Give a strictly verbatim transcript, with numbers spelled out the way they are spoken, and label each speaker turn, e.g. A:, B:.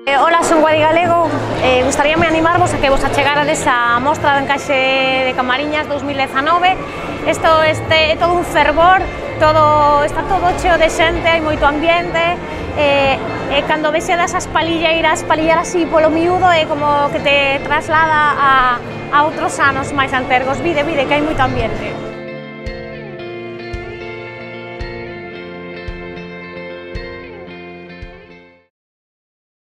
A: Eh, Ola, son Guadi Galego. Eh, gustaríame animarvos a que vos achegarades a mostra de encaixe de Camariñas dos mil dezanove. Isto este, é todo un fervor, todo, está todo cheo de xente, hai moito ambiente. E, e cando vexedas as palilleiras palillar así polo miúdo é como que te traslada a, a outros anos máis antergos. Vide, vide, que hai moito ambiente.